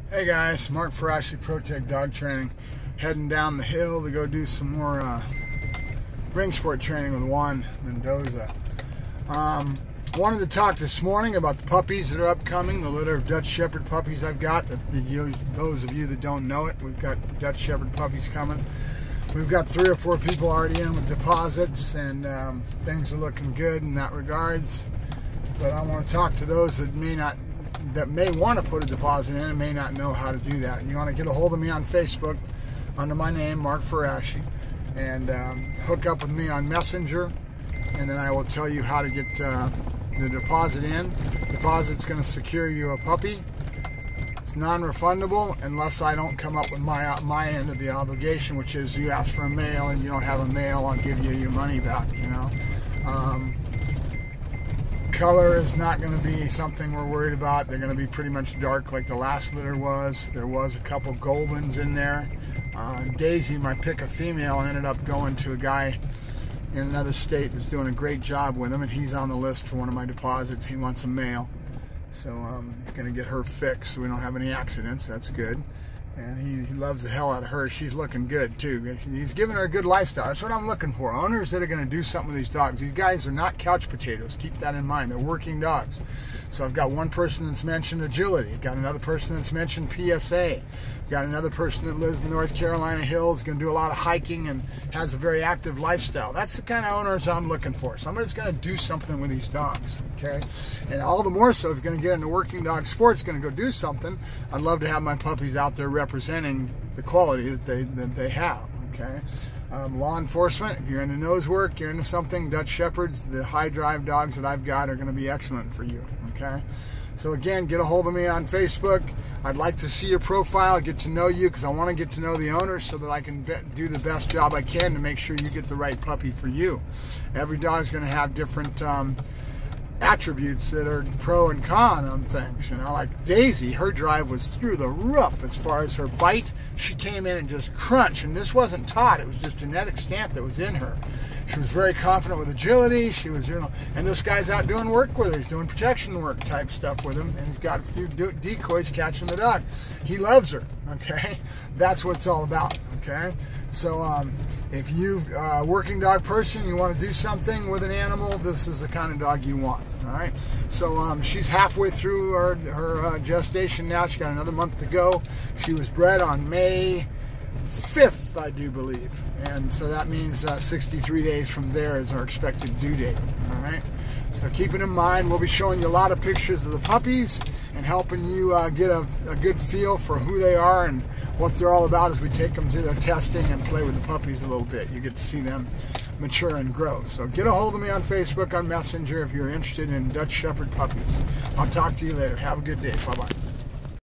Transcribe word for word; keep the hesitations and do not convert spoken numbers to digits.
Hey guys, Mark Farashi, ProTech Dog Training, heading down the hill to go do some more uh, ring sport training with Juan Mendoza. Um, wanted to talk this morning about the puppies that are upcoming, the litter of Dutch Shepherd puppies I've got. The, the, those of you that don't know it, we've got Dutch Shepherd puppies coming. We've got three or four people already in with deposits, and um, things are looking good in that regards. But I want to talk to those that may not that may want to put a deposit in and may not know how to do that. You want to get a hold of me on Facebook under my name, Mark Farashi, and um, hook up with me on Messenger, and then I will tell you how to get uh, the deposit in. Deposit's going to secure you a puppy. It's non-refundable unless I don't come up with my my end of the obligation, which is you ask for a male and you don't have a male, I'll give you your money back. You know. Um, Color is not going to be something we're worried about. They're going to be pretty much dark like the last litter was. There was a couple Goldens in there. Uh, Daisy, my pick a female, ended up going to a guy in another state that's doing a great job with him, and he's on the list for one of my deposits. He wants a male, so um, he's going to get her fixed so we don't have any accidents. That's good. And he, he loves the hell out of her. She's looking good too. He's giving her a good lifestyle. That's what I'm looking for. Owners that are going to do something with these dogs. These guys are not couch potatoes. Keep that in mind. They're working dogs. So I've got one person that's mentioned agility. I've got another person that's mentioned P S A. I've got another person that lives in the North Carolina hills, going to do a lot of hiking and has a very active lifestyle. That's the kind of owners I'm looking for. Somebody that's going to do something with these dogs, okay? And all the more so if you're going to get into working dog sports, going to go do something, I'd love to have my puppies out there representing the quality that they, that they have, okay? Um, law enforcement, if you're into nose work, you're into something, Dutch Shepherds, the high drive dogs that I've got are going to be excellent for you, okay? So again, get a hold of me on Facebook. I'd like to see your profile, get to know you, because I want to get to know the owners so that I can be, do the best job I can to make sure you get the right puppy for you. Every dog's going to have different um, attributes that are pro and con on things, you know, like Daisy, her drive was through the roof as far as her bite. She came in and just crunched, and this wasn't taught, it was just genetic stamp that was in her. She was very confident with agility. She was, you know, and this guy's out doing work with her. He's doing protection work type stuff with him, and he's got a few decoys catching the dog. He loves her, okay? That's what it's all about, okay? So um, if you are a working dog person, you want to do something with an animal, this is the kind of dog you want, all right? So um, she's halfway through her, her uh, gestation now. She's got another month to go. She was bred on May fifth, I do believe, and so that means uh, sixty-three days from there is our expected due date. All right, so keep it in mind. We'll be showing you a lot of pictures of the puppies and helping you uh, get a, a good feel for who they are and what they're all about as we take them through their testing and play with the puppies a little bit. You get to see them mature and grow. So get a hold of me on Facebook, on Messenger if you're interested in Dutch Shepherd puppies. I'll talk to you later. Have a good day. Bye-bye.